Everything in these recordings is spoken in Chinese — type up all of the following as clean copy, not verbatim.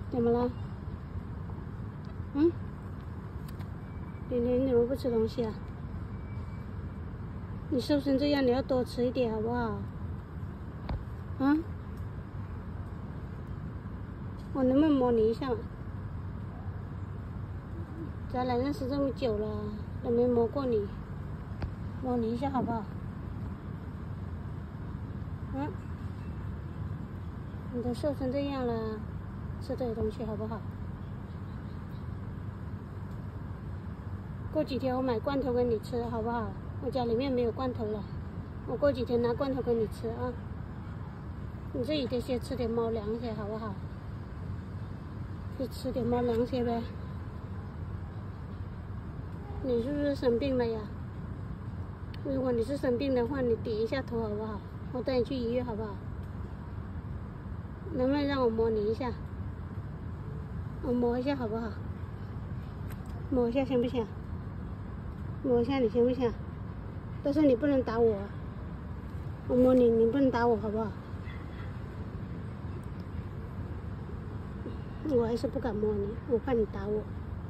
怎么了？嗯？你怎么不吃东西啊？你瘦成这样，你要多吃一点好不好？啊？我能不能摸你一下？咱俩认识这么久了，都没摸过你，摸你一下好不好？嗯？你都瘦成这样了，吃点东西好不好？过几天我买罐头给你吃好不好？我家里面没有罐头了，我过几天拿罐头给你吃啊。你这几天先吃点猫粮些好不好？就吃点猫粮些呗。你是不是生病了呀？如果你是生病的话，你低一下头好不好？我带你去医院好不好？能不能让我摸你一下？我摸一下好不好？摸一下行不行？摸一下你行不行？但是你不能打我，我摸你，你不能打我好不好？我还是不敢摸你，我怕你打我。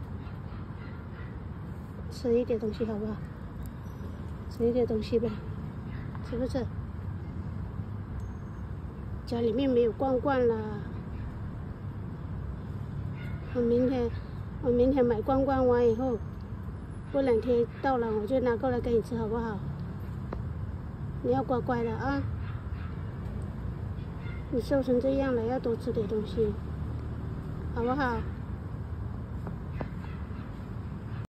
吃一点东西好不好？吃一点东西呗，吃不吃？家里面没有罐罐了，我明天买罐罐完以后，过2天到了我就拿过来给你吃好不好？你要乖乖的啊！你瘦成这样了，要多吃点东西，好不好？